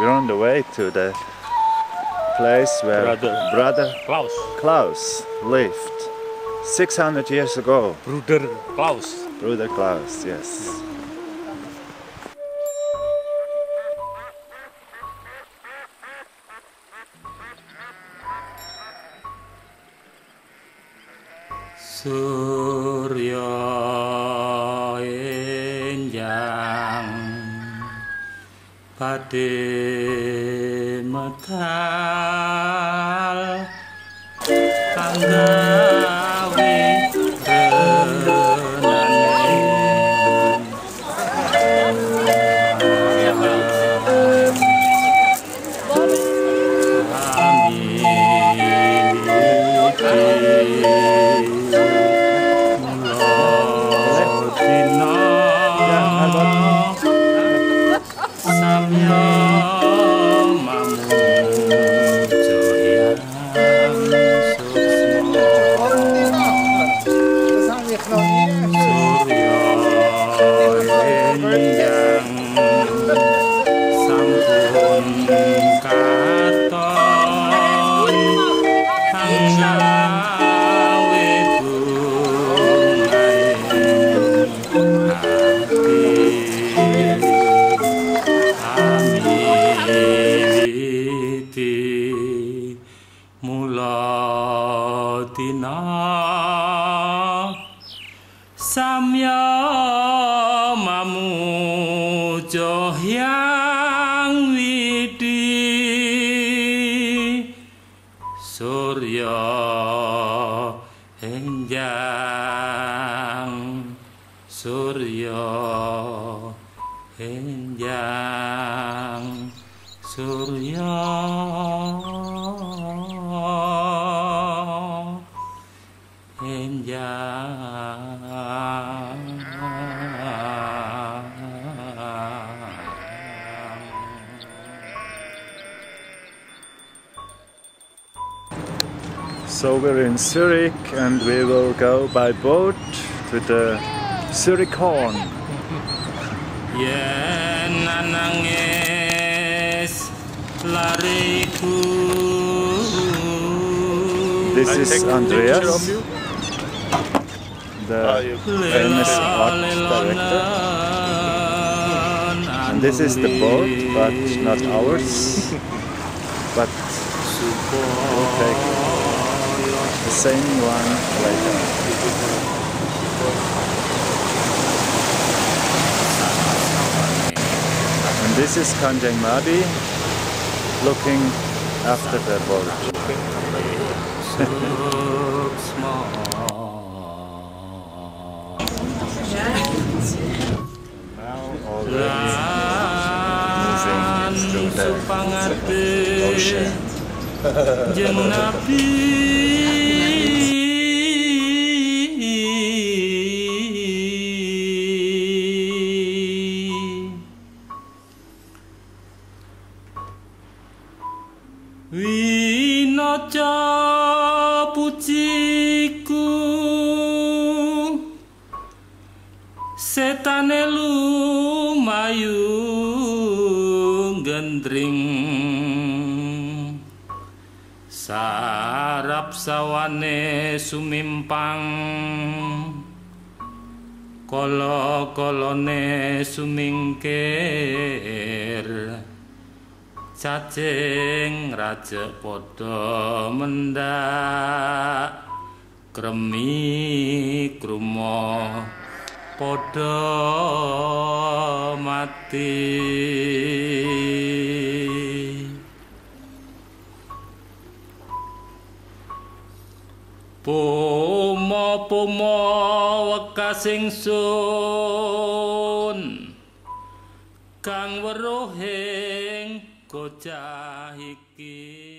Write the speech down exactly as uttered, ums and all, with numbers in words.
We're on the way to the place where Brother, Brother Klaus. Klaus lived six hundred years ago. Bruder Klaus. Bruder Klaus, yes. Surya enjang pade medal kanggawe So we're in Zurich and we will go by boat to the Zurich Horn. This is Andreas, the famous art director. And this is the boat, but not ours. But we'll take the same one later. And this is Kanjeng Madi looking after the boat. Now already moving through the ocean. Daya Putihku setane lumayu gendring sarap sawane sumimpang kala-kalane sumingkir cacing raja padha mendak kremi krumo padha mati pomo-pomo wekas ingsun kang weruhing bocah iki